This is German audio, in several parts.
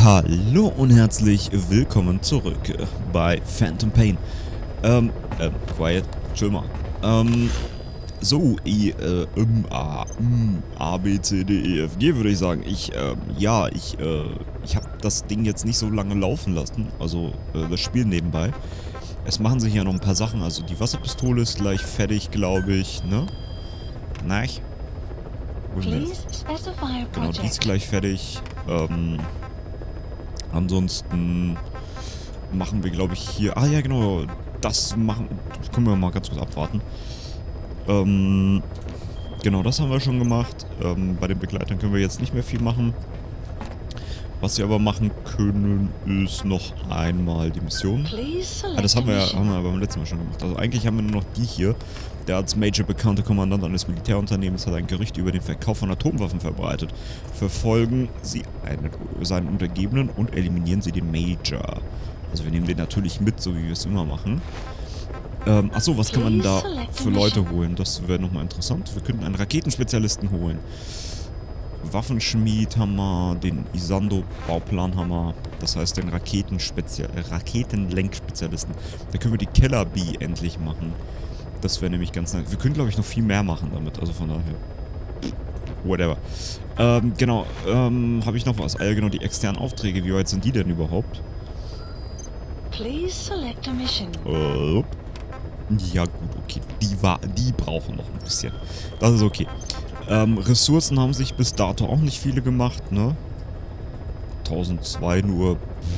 Hallo und herzlich willkommen zurück bei Phantom Pain. Quiet, chill mal. So, A, B, C, D, E, F, G würde ich sagen. Ich habe das Ding jetzt nicht so lange laufen lassen, also das Spiel nebenbei. Es machen sich ja noch ein paar Sachen, also die Wasserpistole ist gleich fertig, glaube ich, ne? Nein. Genau, die ist gleich fertig. Ansonsten machen wir, glaube ich, hier... Ah ja, genau, das können wir mal ganz kurz abwarten. Genau, das haben wir schon gemacht. Bei den Begleitern können wir jetzt nicht mehr viel machen. Was wir aber machen können, ist noch einmal die Mission. Das haben wir beim letzten Mal schon gemacht. Also eigentlich haben wir nur noch die hier. Der als Major bekannte Kommandant eines Militärunternehmens hat ein Gerücht über den Verkauf von Atomwaffen verbreitet. Verfolgen Sie seinen Untergebenen und eliminieren Sie den Major. Also wir nehmen den natürlich mit, so wie wir es immer machen. Achso, was kann man da für Leute holen? Das wäre nochmal interessant. Wir könnten einen Raketenspezialisten holen. Waffenschmied haben wir, den Isando-Bauplan haben wir, das heißt den Raketenlenkspezialisten. Da können wir die Killer Bee endlich machen. Das wäre nämlich ganz nett. Wir können, glaube ich, noch viel mehr machen damit, also von daher. Whatever. Genau, habe ich noch was? Ah ja, genau, die externen Aufträge, wie weit sind die denn überhaupt? Ja gut, okay, die brauchen noch ein bisschen. Das ist okay. Ressourcen haben sich bis dato auch nicht viele gemacht, ne? 1002 nur.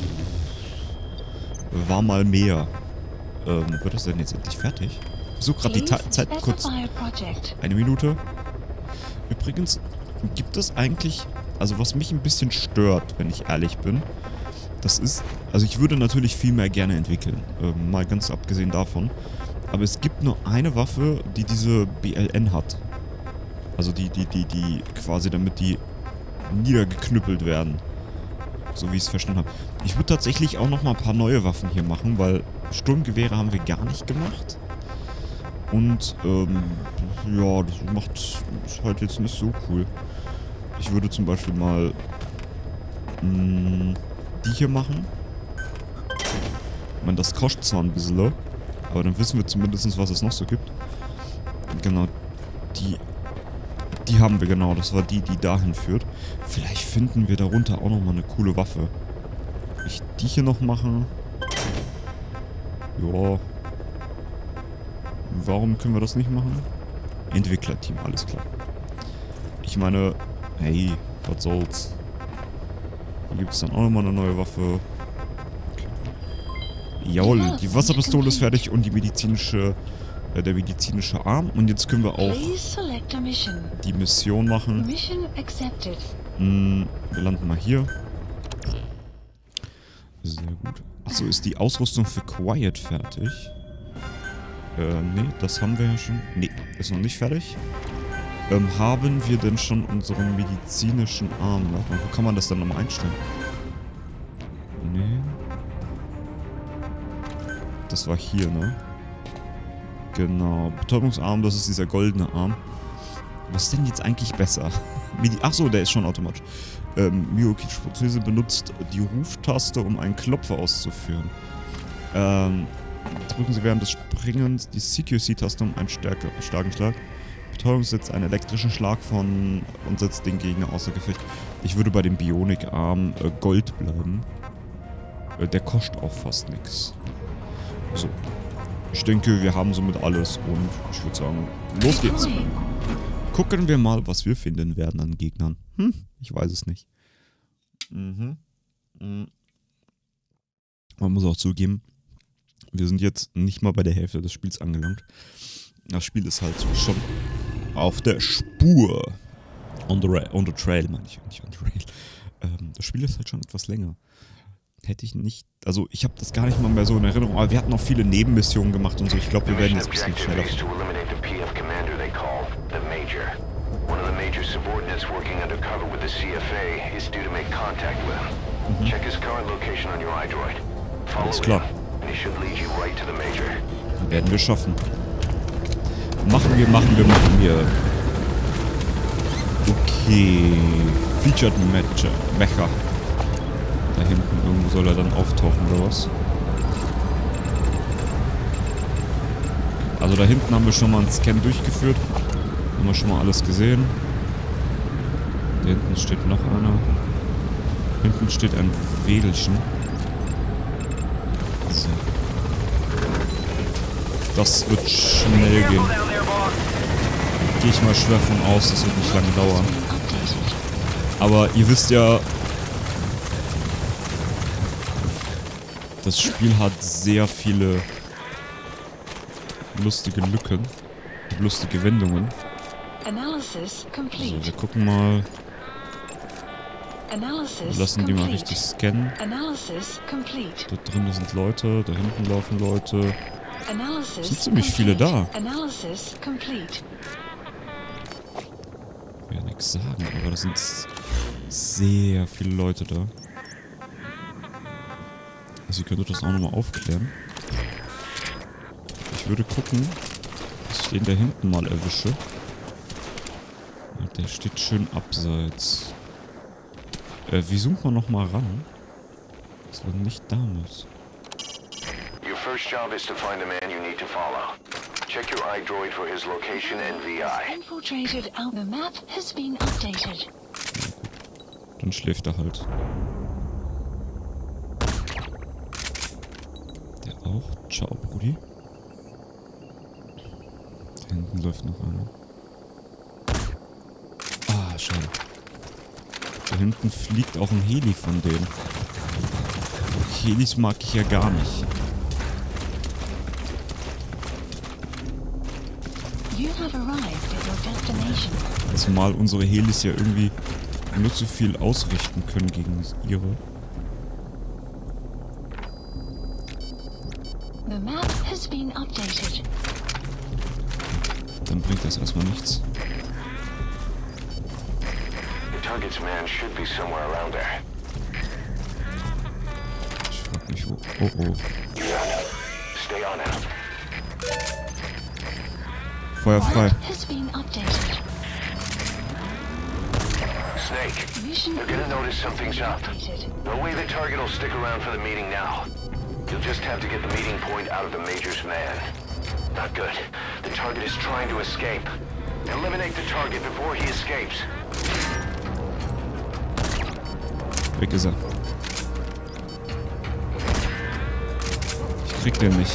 War mal mehr. Wird das denn jetzt endlich fertig? Ich suche gerade die Zeit kurz. Eine Minute. Übrigens, gibt es eigentlich... Also was mich ein bisschen stört, wenn ich ehrlich bin, das ist... Also ich würde natürlich viel mehr gerne entwickeln. Mal ganz abgesehen davon. Aber es gibt nur eine Waffe, die diese BLN hat. Also die quasi, damit die niedergeknüppelt werden. So wie ich es verstanden habe. Ich würde tatsächlich auch noch mal ein paar neue Waffen hier machen, weil Sturmgewehre haben wir gar nicht gemacht. Und, ja, das ist halt jetzt nicht so cool. Ich würde zum Beispiel mal die hier machen. Ich meine, das kostet zwar ein bisschen, aber dann wissen wir zumindest, was es noch so gibt. Genau, die haben wir, genau. Das war die dahin führt. Vielleicht finden wir darunter auch nochmal eine coole Waffe. Ich die hier noch machen. Ja. Warum können wir das nicht machen? Entwicklerteam, alles klar. Ich meine, hey, was soll's. Hier gibt es dann auch nochmal eine neue Waffe. Okay. Jawohl, die Wasserpistole ist fertig und die medizinische... der medizinische Arm. Und jetzt können wir auch die Mission machen. Wir landen mal hier. Sehr gut. Achso, ist die Ausrüstung für Quiet fertig? Nee, das haben wir ja schon. Nee, ist noch nicht fertig. Haben wir denn schon unseren medizinischen Arm? Wo kann man das dann nochmal einstellen? Nee. Das war hier, ne? Genau, Betäubungsarm, das ist dieser goldene Arm. Was ist denn jetzt eigentlich besser? Achso, der ist schon automatisch. Myokic-Prothese benutzt die Ruftaste, um einen Klopfer auszuführen. Drücken Sie während des Springens die CQC-Taste, um einen starken Schlag. Betäubung setzt einen elektrischen Schlag von und setzt den Gegner außer Gefecht. Ich würde bei dem Bionik-Arm Gold bleiben. Der kostet auch fast nichts. So. Ich denke, wir haben somit alles und ich würde sagen, los geht's. Gucken wir mal, was wir finden werden an Gegnern. Ich weiß es nicht. Man muss auch zugeben, wir sind jetzt nicht mal bei der Hälfte des Spiels angelangt. Das Spiel ist halt schon auf der Spur. On the trail, meine ich, nicht on the rail. Das Spiel ist halt schon etwas länger. Hätte ich nicht... Also, ich habe das gar nicht mal mehr so in Erinnerung, aber wir hatten auch viele Nebenmissionen gemacht und so. Ich glaube, wir werden jetzt ein bisschen schneller. Alles klar. Werden wir schaffen. Machen wir. Okay. Featured Mecha. Da hinten irgendwo soll er dann auftauchen, oder was? Also da hinten haben wir schon mal einen Scan durchgeführt. Haben wir schon mal alles gesehen. Da hinten steht noch einer. Hinten steht ein Wedelchen. So. Das wird schnell gehen. Gehe ich mal schwer von aus, das wird nicht lange dauern. Aber ihr wisst ja, das Spiel hat sehr viele lustige Lücken, lustige Wendungen. So, wir gucken mal. Wir lassen die mal richtig scannen. Da drin sind Leute, da hinten laufen Leute. Es sind ziemlich viele da. Ich will ja nichts sagen, aber das sind sehr viele Leute da. Also ihr könntet das auch nochmal aufklären. Ich würde gucken, dass ich den da hinten mal erwische. Der steht schön abseits. Wie zoomt man nochmal ran? Dass er nicht da muss. Your first job is to find the man you need to follow. Check your iDroid for his location and VI. Infiltrated out. The map has been updated. Ja, gut. Dann schläft er halt. Der auch. Ciao, Brudi. Da hinten läuft noch einer. Ah, schade. Da hinten fliegt auch ein Heli von denen. Helis mag ich ja gar nicht. Zumal unsere Helis ja irgendwie nur zu viel ausrichten können gegen ihre. Dann bringt das erstmal nichts. Ich frag mich wo. Oh oh. Feuer frei. Snake, you're gonna notice something's up. No way the target will stick around for the meeting now. You'll just have to get the meeting point out of the Major's van. Not good. The target is trying to escape. Eliminate the target before he escapes. Weg ist er. Ich krieg den nicht.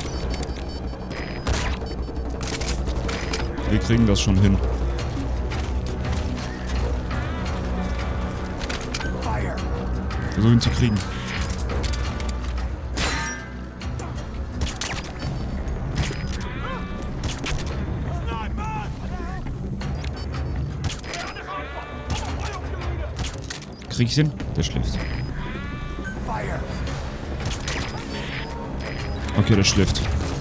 Wir kriegen das schon hin. Versuch ihn zu kriegen. Krieg ich den? Der schläft. Okay, der schläft.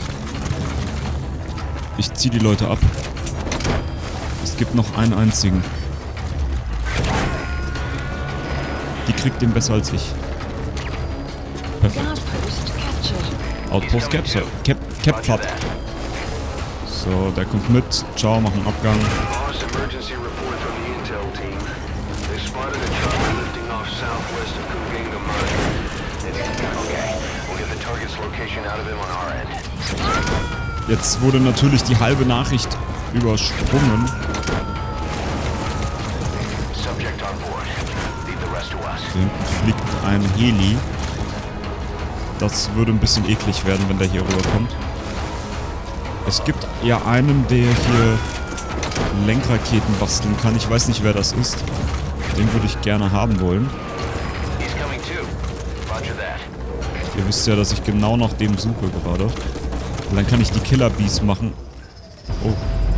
Ich zieh die Leute ab. Es gibt noch einen einzigen. Die kriegt den besser als ich. Perfekt. Outpost captured. Captured. So, der kommt mit. Ciao, machen Abgang. Jetzt wurde natürlich die halbe Nachricht übersprungen. Da hinten fliegt ein Heli. Das würde ein bisschen eklig werden, wenn der hier rüberkommt. Es gibt ja einen, der hier Lenkraketen basteln kann. Ich weiß nicht, wer das ist. Den würde ich gerne haben wollen. Ihr wisst ja, dass ich genau nach dem suche gerade. Und dann kann ich die Killer Bees machen. Oh.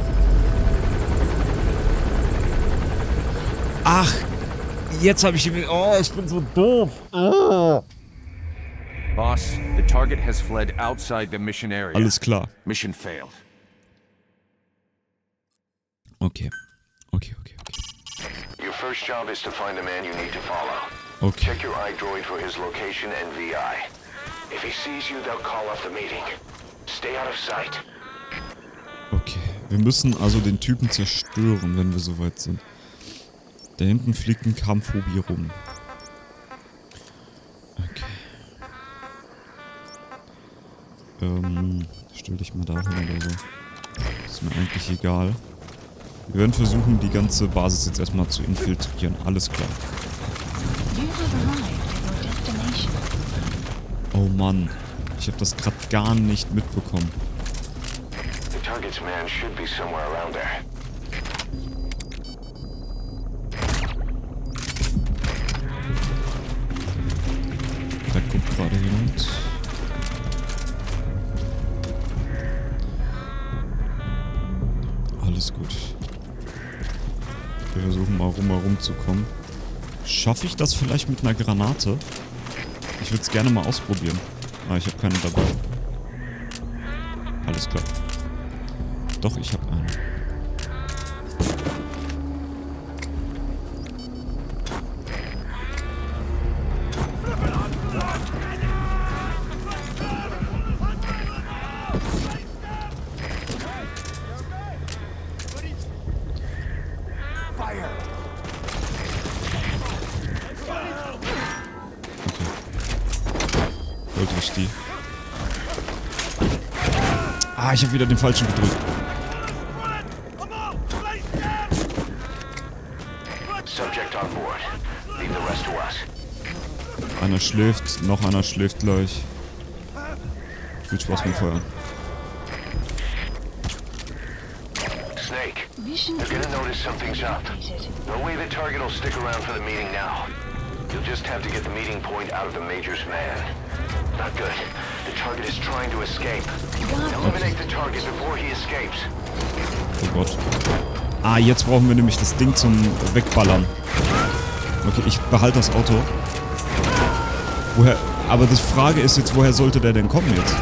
Ach, jetzt habe ich ihn. Oh, ich bin so doof. Oh. Boss, the target has fled outside the mission area. Alles klar. Mission failed. Okay. Okay. Your first job is to find the man you need to follow. Okay. Check your iDroid for his location and VI. If he sees you, they'll call off the meeting. Stay out of sight. Okay. Wir müssen also den Typen zerstören, wenn wir soweit sind. Da hinten fliegt ein Kampfhobi rum. Stell dich mal da hin oder so. Ist mir eigentlich egal. Wir werden versuchen, die ganze Basis jetzt erstmal zu infiltrieren. Alles klar. Oh Mann. Ich habe das gerade gar nicht mitbekommen. The target's man should be somewhere around there. Da guckt gerade jemand. Alles gut. Wir versuchen mal rumzukommen. Schaffe ich das vielleicht mit einer Granate? Ich würde es gerne mal ausprobieren. Ah, ich habe keine dabei. Alles klar. Doch, ich habe eine. Die. Ah, ich habe wieder den falschen gedrückt. Einer schläft, noch einer schläft gleich. Viel Spaß beim Feuern. Snake, you're gonna notice something's up. No way the target will stick around for the meeting now. You'll just have to get the meeting point out of the Major's van. Not good. The target is trying to escape. Eliminate the target before he escapes. Oh Gott. Ah, jetzt brauchen wir nämlich das Ding zum Wegballern. Okay, ich behalte das Auto. Woher? Aber die Frage ist jetzt, woher sollte der denn kommen jetzt?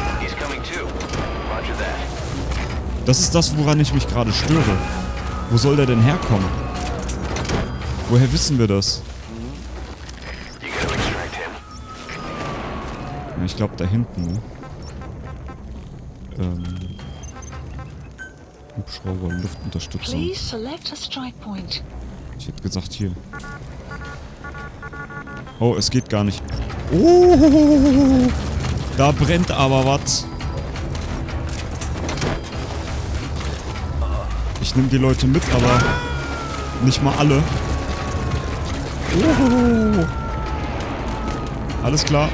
Das ist das, woran ich mich gerade störe. Wo soll der denn herkommen? Woher wissen wir das? Ich glaube da hinten, ne? Hubschrauber, Luftunterstützung. Ich hätte gesagt hier. Oh, es geht gar nicht. Oh, da brennt aber was. Ich nehme die Leute mit, aber nicht mal alle. Oh. Alles klar.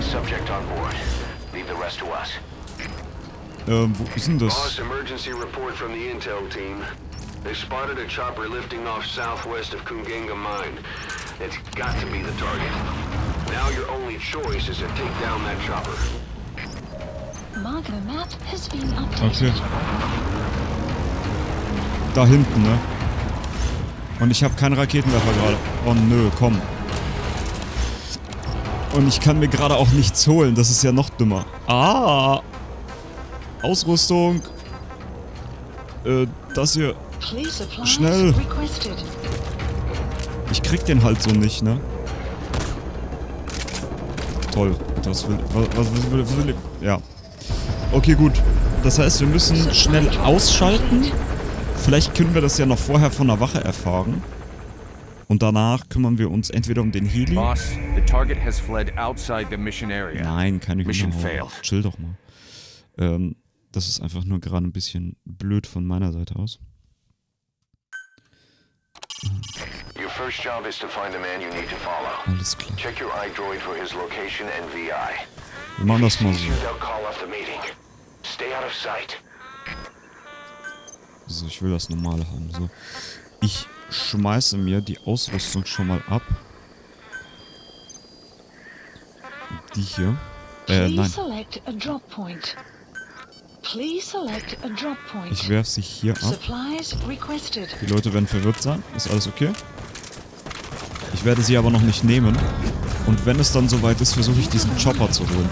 Wo ist denn das? Boss, emergency report from the intel team. They spotted a chopper lifting off southwest of Kungenga mine. It's got to be the target. Now your only choice is to take down that chopper. Marker map has been updated. Okay. Da hinten, ne? Und ich habe keinen Raketenwerfer gerade. Oh nö, komm. Und ich kann mir gerade auch nichts holen. Das ist ja noch dümmer. Ah! Ausrüstung. Das hier. Schnell. Ich krieg den halt so nicht, ne? Toll. Das will... Was will ich? Ja. Okay, gut. Das heißt, wir müssen schnell ausschalten. Vielleicht können wir das ja noch vorher von der Wache erfahren. Und danach kümmern wir uns entweder um den Heli. Boss, the target has fled outside the mission area. Nein, keine Mission failed. Chill doch mal. Das ist einfach nur gerade ein bisschen blöd von meiner Seite aus. Your first job is to find the man you need to follow. Alles klar. Check your iDroid for his location and VI. Wir machen das mal so. They'll call off the meeting. Stay out of sight. So, ich will das normale haben. So. Ich schmeiße mir die Ausrüstung schon mal ab. Die hier. Nein. Ich werfe sie hier ab. Die Leute werden verwirrt sein. Ist alles okay? Ich werde sie aber noch nicht nehmen. Und wenn es dann soweit ist, versuche ich diesen Chopper zu holen.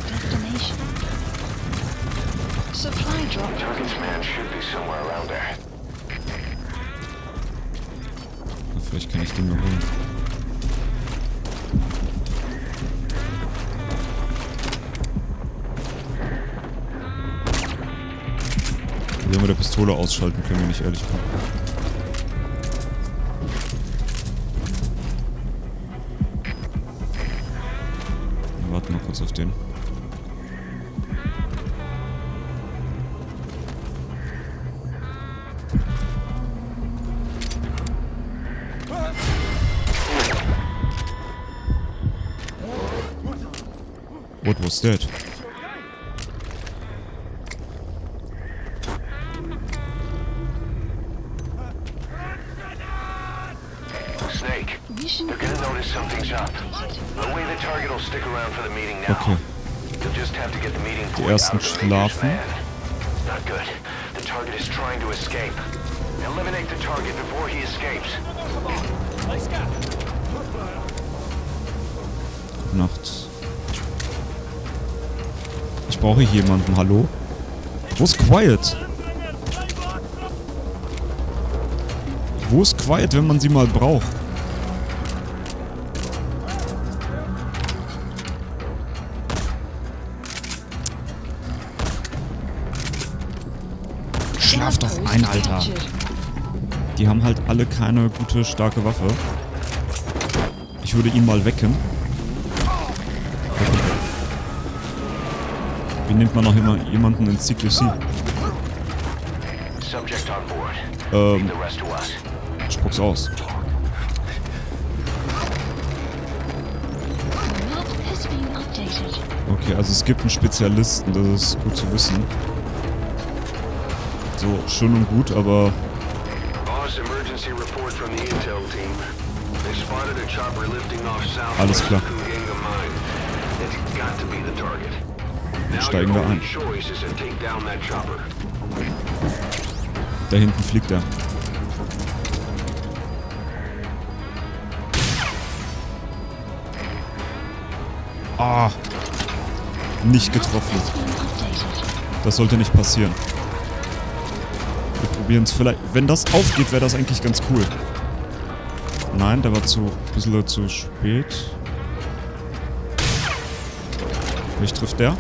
Na, vielleicht kann ich den mal holen. Wenn wir mit der Pistole ausschalten können, wenn ich ehrlich bin. Wir warten mal kurz auf den. What was that? Snake, they're gonna notice something's up. No way the target will stick around for the meeting now. Okay. You'll just have to get the meeting Die point out ersten of the Major's schlafen. van. Not good. The target is trying to escape. Eliminate the target before he escapes. Gute Nacht. Ich brauche hier jemanden. Hallo? Wo ist Quiet? Wo ist Quiet, wenn man sie mal braucht? Schlaf doch ein, Alter. Die haben halt alle keine gute, starke Waffe. Ich würde ihn mal wecken. Wie nimmt man noch immer jemanden ins CQC? Subject on board. Leave the rest to us. Spuck's aus. Map has been updated. Okay, also es gibt einen Spezialisten, das ist gut zu wissen. So, schön und gut, aber... Boss, emergency report from the intel team. They spotted a chopper lifting off south. Alles klar. Kugenga mine. It's got to be the target. Now Steigen wir your ein. only choice is to take down that chopper. Da hinten fliegt er. Ah. Nicht getroffen. Has been updated. Das sollte nicht passieren. Wir probieren es vielleicht. Wenn das aufgeht, wäre das eigentlich ganz cool. Nein, der war ein bisschen zu spät. Mich trifft der.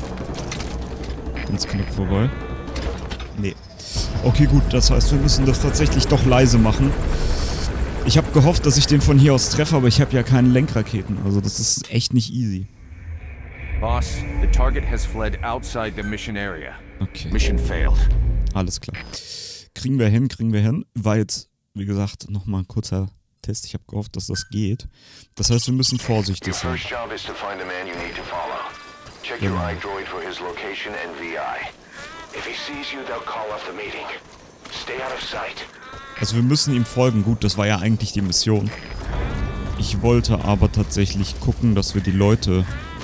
Ganz knapp vorbei. Nee. Okay, gut. Das heißt, wir müssen das tatsächlich doch leise machen. Ich habe gehofft, dass ich den von hier aus treffe, aber ich habe ja keine Lenkraketen. Also das ist echt nicht easy. Boss, the target has fled outside the mission area. Okay. Mission failed. Alles klar. Kriegen wir hin. War jetzt, wie gesagt, nochmal ein kurzer Test. Ich habe gehofft, dass das geht. Das heißt, wir müssen vorsichtig Your sein. first job is to find the man you need to follow. Check your iDroid for his location and VI. If he sees you, they'll call off the meeting. Stay out of sight. Also wir müssen ihm folgen. Gut, das war ja eigentlich die Mission. Ich wollte aber tatsächlich gucken, dass wir die Leute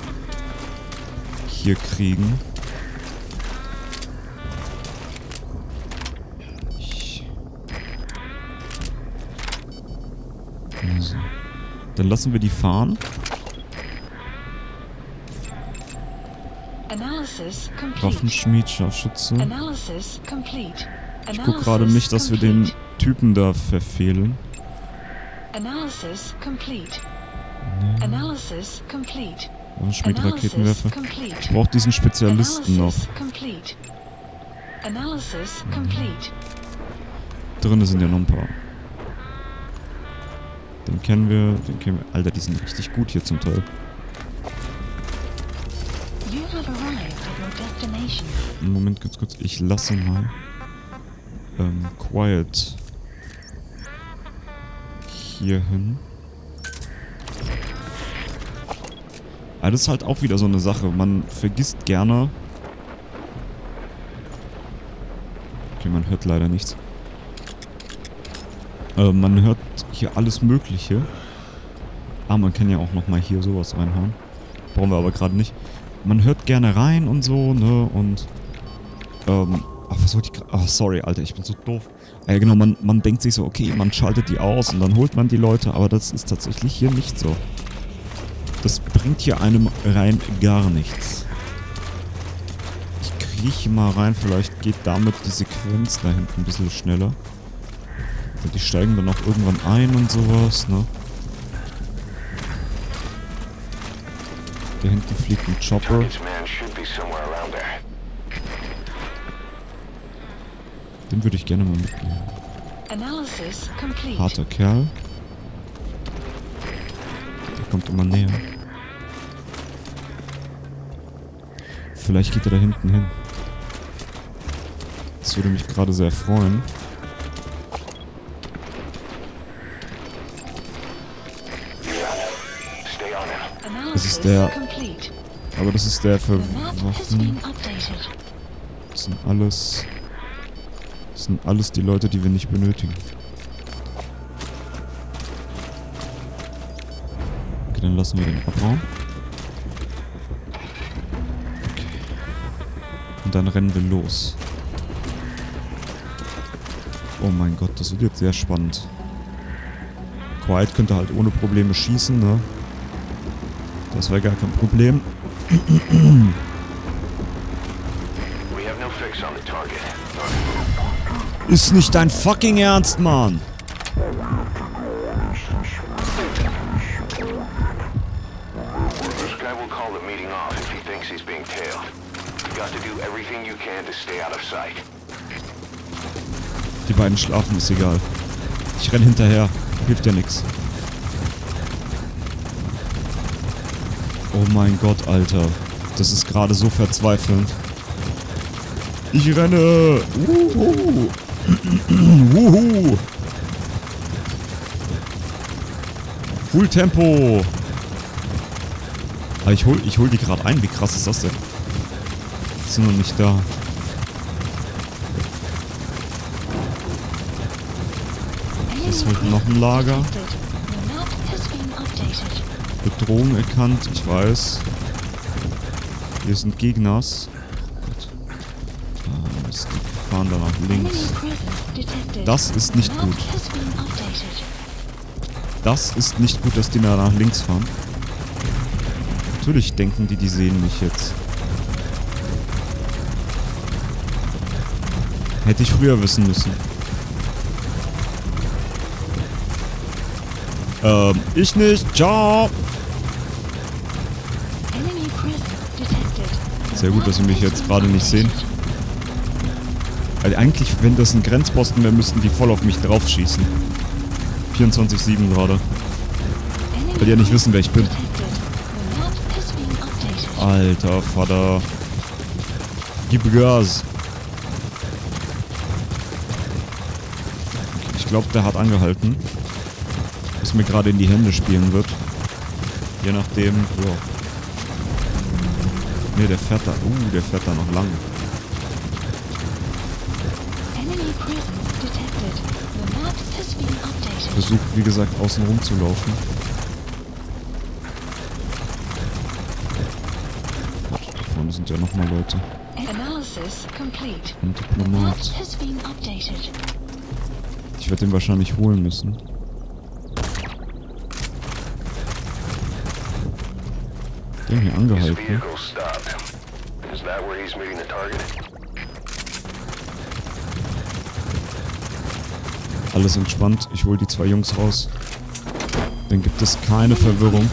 hier kriegen. Also. Dann lassen wir die fahren. Analysis complete. Waffenschmied, Scharfschütze. Analysis complete. Ich guck gerade nicht, dass wir den Typen da verfehlen. Analysis complete. Analysis complete. Waffenschmied, Raketenwerfer. complete. Ich brauche diesen Spezialisten noch. Analysis complete. Analysis complete. Drinnen sind ja noch ein paar. Den kennen wir. Alter, die sind richtig gut hier zum Teil. You have arrived at your destination. Moment, ganz kurz. Ich lasse mal Quiet hier hin. Aber das ist halt auch wieder so eine Sache. Man vergisst gerne... Okay, man hört leider nichts. Man hört hier alles Mögliche. Ah, man kann ja auch nochmal hier sowas reinhauen. Brauchen wir aber gerade nicht. Man hört gerne rein und so, ne? Und... Ach, was wollte ich gerade... Ach, sorry, Alter, ich bin so doof. Ja, genau, man denkt sich so, okay, man schaltet die aus und dann holt man die Leute, aber das ist tatsächlich hier nicht so. Das bringt hier einem rein gar nichts. Ich krieche mal rein, vielleicht geht damit die Sequenz da hinten ein bisschen schneller. Und die steigen dann auch irgendwann ein und sowas, ne? Da hinten fliegt ein Chopper. Target's man should be somewhere around there. Den würde ich gerne mal mitnehmen. Analysis complete. Harter Kerl. Der kommt immer näher. Vielleicht geht er da hinten hin. Das würde mich gerade sehr freuen. Stay on him. Das ist der... complete. Aber das ist der für The map has Waffen. been updated. Das sind alles die Leute, die wir nicht benötigen. Okay, dann lassen wir den abbauen. Okay. Und dann rennen wir los. Oh mein Gott, das wird jetzt sehr spannend. Quiet könnte halt ohne Probleme schießen, ne? Das wäre gar kein Problem. We have no fix on the target. Ist nicht dein fucking Ernst, Mann! This guy will call the meeting off if he thinks he's being tailed. You've got to do everything you can to stay out of sight. Die beiden schlafen, ist egal. Ich renn hinterher. Hilft ja nix. Oh mein Gott, Alter. Das ist gerade so verzweifelnd. Ich renne! Wuhu! Wuhu! Full Tempo! Ah, ich hol die gerade ein. Wie krass ist das denn? Die sind noch nicht da. Das ist halt noch ein Lager. The map has been updated. Bedrohung erkannt, ich weiß. Hier sind Gegners. Gott. Ah, die fahren da nach links. Enemy presence detected. Das ist nicht The map gut. has been updated. Das ist nicht gut, dass die da nach links fahren. Natürlich denken die sehen mich jetzt. Hätte ich früher wissen müssen. Ich nicht. Ciao. Enemy presence detected. Sehr gut, dass sie mich jetzt gerade nicht sehen. Weil eigentlich, wenn das ein Grenzposten wäre, müssten die voll auf mich drauf schießen. 24/7 gerade. Weil die ja nicht wissen, wer ich bin. Alter Vater. Gib Gas. Ich glaube, der hat angehalten. Was mir gerade in die Hände spielen wird. Je nachdem. Ja. Ne, der fährt da. Der fährt da noch lang. Versucht, wie gesagt, außen rum zu laufen. Da vorne sind ja nochmal Leute. Ein Diplomat. Ich werde den wahrscheinlich holen müssen. Den hier His angehalten. vehicle stopped. Is that where he's meeting the target? Alles entspannt. Ich hole die zwei Jungs raus. Dann gibt es keine Verwirrung.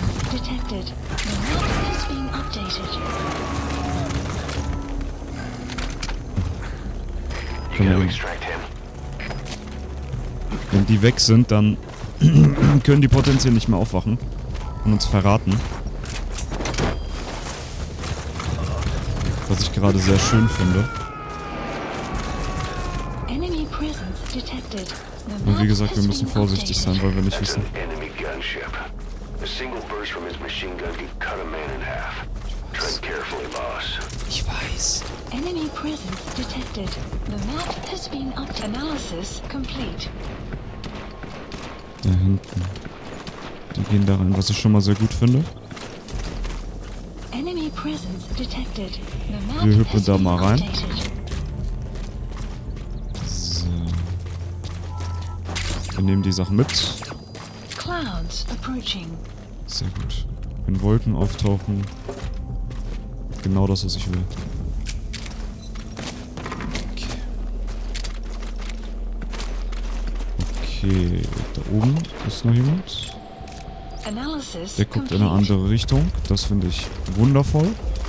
You gotta extract him. Wenn die weg sind, dann können die potenziell nicht mehr aufwachen und uns verraten. Was ich gerade sehr schön finde. Und wie gesagt, wir müssen vorsichtig sein, weil wir nicht That's wissen. an enemy gunship. A single burst from his machine gun could cut a man in half. Tread carefully, boss. Ich weiß. Enemy presence detected. The map has been updated. Analysis complete. Da hinten. Die gehen da rein, was ich schon mal sehr gut finde. Enemy presence detected. The map Wir hüpfen has da been mal rein. updated. So. Wir nehmen die Sachen mit. Clouds approaching. Sehr gut. Wenn Wolken auftauchen. Genau das, was ich will. Okay, da oben ist noch jemand. Analysis Der guckt in eine complete. andere Richtung. Das finde ich wundervoll.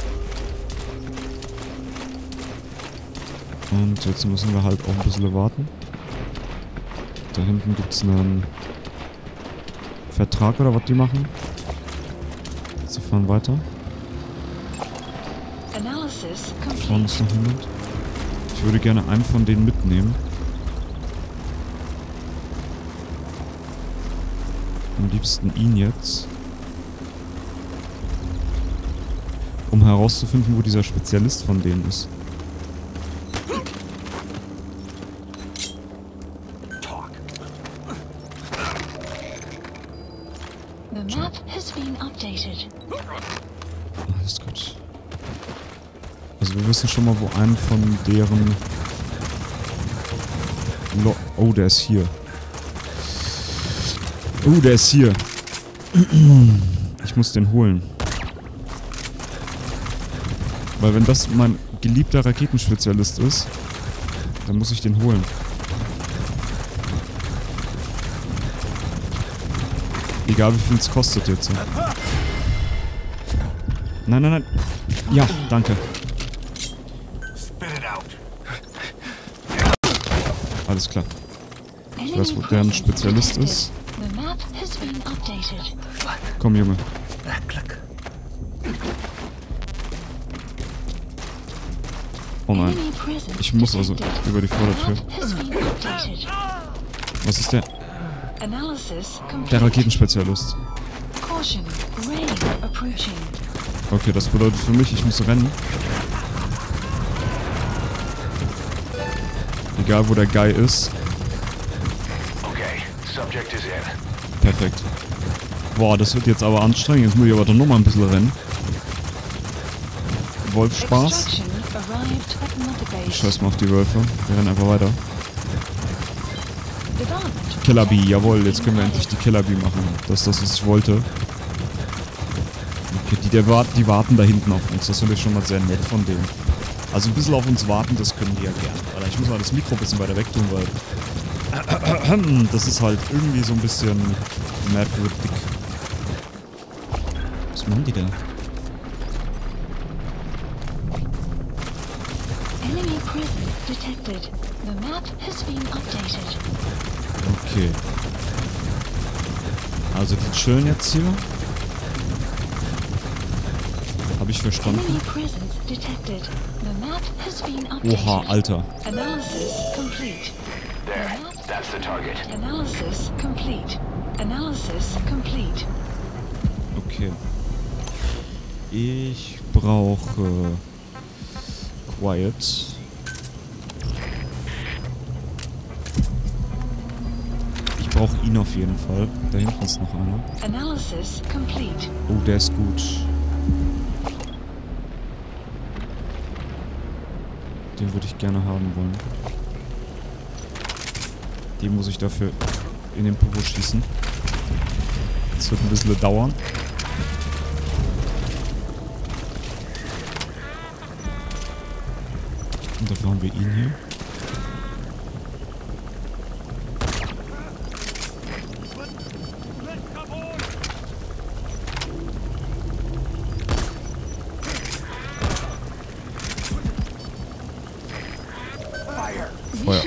Und jetzt müssen wir halt auch ein bisschen warten. Da hinten gibt es einen Vertrag oder was die machen. Sie fahren weiter. Analysis Da vorne complete. ist noch jemand. Ich würde gerne einen von denen mitnehmen. Am liebsten ihn jetzt. um herauszufinden, wo dieser Spezialist von denen ist. The map has been updated. Alles gut. Also wir wissen schon mal, wo einen von deren... Oh, der ist hier. Oh, der ist hier. Ich muss den holen. Weil wenn das mein geliebter Raketenspezialist ist, dann muss ich den holen. Egal wie viel es kostet jetzt. Nein, nein, nein. Ja, danke. Alles klar. Ich weiß, wo der ein Spezialist ist. Komm, Junge. Oh nein. Ich muss also über die Vordertür. Was ist der? Der Raketenspezialist. Okay, das bedeutet für mich, ich muss rennen. Egal wo der Guy ist. Perfekt. Boah, das wird jetzt aber anstrengend. Jetzt muss ich aber dann nochmal ein bisschen rennen. Wolfspaß. Ich scheiß mal auf die Wölfe. Wir rennen einfach weiter. Killer Bee, jawohl, jetzt können wir endlich die Killer Bee machen. Das ist das, was ich wollte. Okay, die warten da hinten auf uns. Das finde ich schon mal sehr nett von denen. Also ein bisschen auf uns warten, das können die ja gerne. Aber ich muss mal das Mikro ein bisschen weiter weg tun, weil... das ist halt irgendwie so ein bisschen merkwürdig. Was machen die da? Enemy prison detected. The map has been updated. Okay. Also die chillen jetzt hier. Habe ich verstanden. Enemy prisons detected. The map has been updated. Oha, Alter. Analysis complete. There, that's the target. Analysis complete. Analysis complete. Okay. Ich brauche Quiet. Ich brauche ihn auf jeden Fall. Da hinten ist noch einer. Analysis complete. Oh, der ist gut. Den würde ich gerne haben wollen. Den muss ich dafür in den Popo schießen. Das wird ein bisschen dauern. Und dafür haben wir ihn hier. Feuer.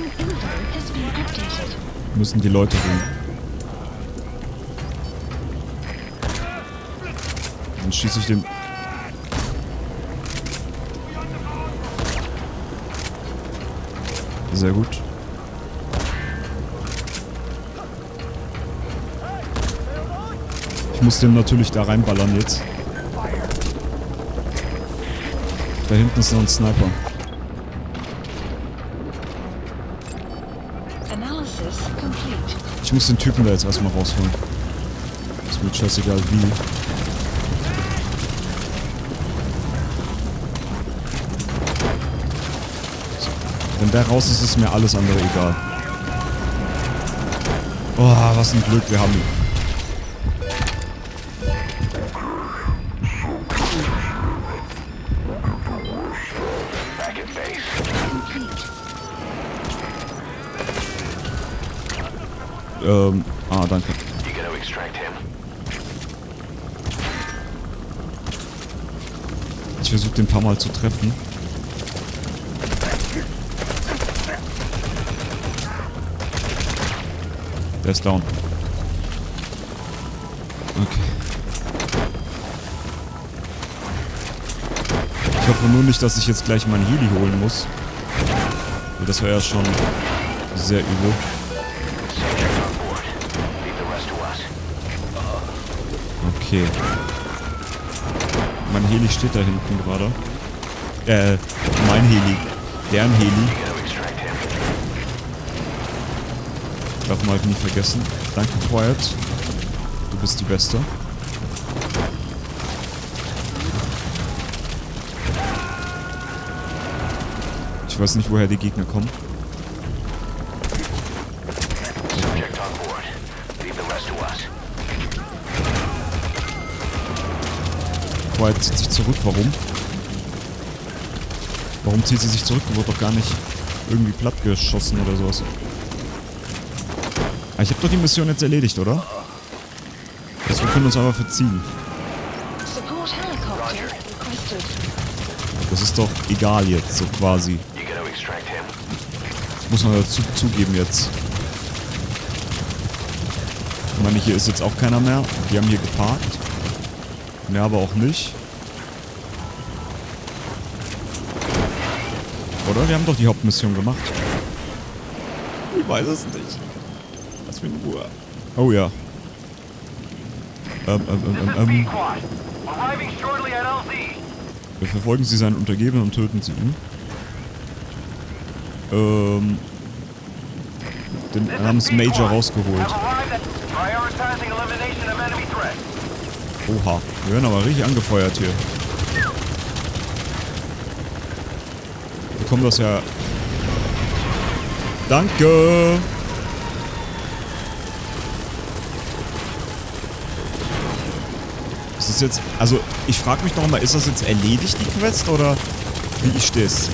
Müssen die Leute sehen. Dann schieße ich den... Sehr gut. Ich muss den natürlich da reinballern jetzt. Da hinten ist noch ein Sniper. Ich muss den Typen da jetzt erstmal rausholen. Ist mir scheißegal wie. So. Wenn der raus ist, ist mir alles andere egal. Oh, was ein Glück, wir haben ihn. Danke. Ich versuche den ein paar Mal zu treffen. Der ist down. Okay. Ich hoffe nur nicht, dass ich jetzt gleich meinen Heli holen muss. Das wäre ja schon sehr übel. Okay. Mein Heli steht da hinten gerade. Mein Heli. Deren Heli. Darf man halt nie vergessen. Danke, Quiet. Du bist die Beste. Ich weiß nicht, woher die Gegner kommen. Quiet zieht sich zurück. Warum? Warum zieht sie sich zurück? Die wurde doch gar nicht irgendwie plattgeschossen oder sowas. Ah, ich habe doch die Mission jetzt erledigt, oder? Also wir können uns aber verziehen. Das ist doch egal jetzt, so quasi. Muss man dazu zugeben jetzt. Ich meine, hier ist jetzt auch keiner mehr. Die haben hier geparkt. Ne, aber auch nicht. Oder? Wir haben doch die Hauptmission gemacht. Ich weiß es nicht. Lass mich in Ruhe. Oh ja. Wir verfolgen sie seinen Untergebenen und töten sie ihn. Den namens Major rausgeholt. Oha, wir werden aber richtig angefeuert hier. Wir bekommen das ja... Danke! Ist das jetzt... Also, ich frage mich noch mal, ist das jetzt erledigt, die Quest, oder wie ich steh's?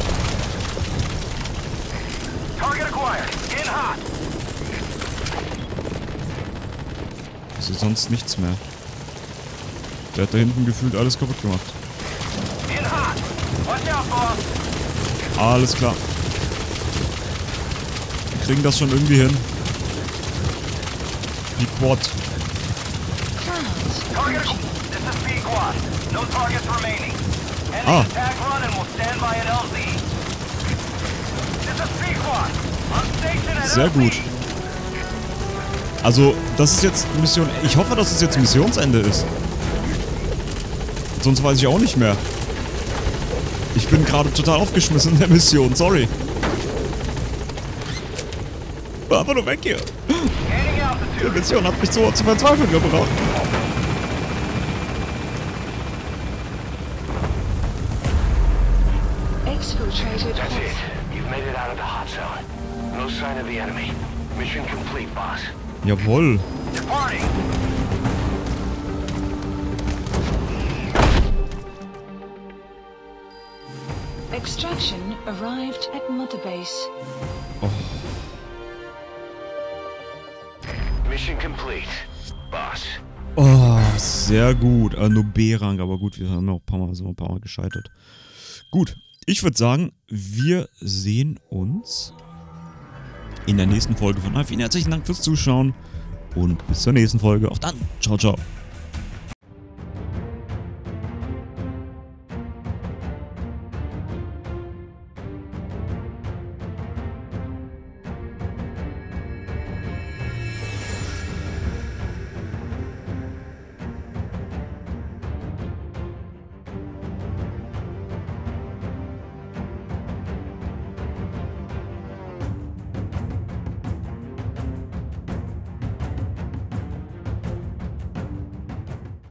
Ist sonst nichts mehr. Der hat da hinten gefühlt alles kaputt gemacht. Alles klar. Wir kriegen das schon irgendwie hin. Die Quad. Ah. Sehr gut. Also, das ist jetzt Mission... Ich hoffe, dass es jetzt Missionsende ist. Sonst weiß ich auch nicht mehr. Ich bin gerade total aufgeschmissen in der Mission, sorry. War einfach nur weg hier. Die Mission hat mich so zu verzweifeln gebracht. That's it. You've made it out of the hot zone. No sign of the enemy. Mission complete, boss. Jawohl. Extraction arrived at Mother Base. Oh. Mission complete, boss. Oh, sehr gut. Nur B-Rang, aber gut, wir haben noch ein paar Mal gescheitert. Gut, ich würde sagen, wir sehen uns in der nächsten Folge von Alf. Vielen herzlichen Dank fürs Zuschauen und bis zur nächsten Folge. Auf dann. Ciao, ciao.